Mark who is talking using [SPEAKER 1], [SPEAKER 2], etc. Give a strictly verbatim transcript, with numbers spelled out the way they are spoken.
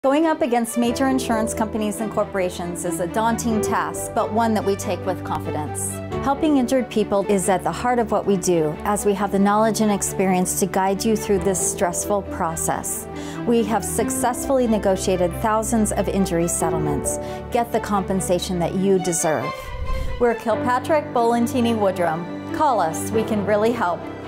[SPEAKER 1] Going up against major insurance companies and corporations is a daunting task, but one that we take with confidence. Helping injured people is at the heart of what we do, as we have the knowledge and experience to guide you through this stressful process. We have successfully negotiated thousands of injury settlements. Get the compensation that you deserve. We're Kilpatrick, Bolentini, Woodrum. Call us, we can really help.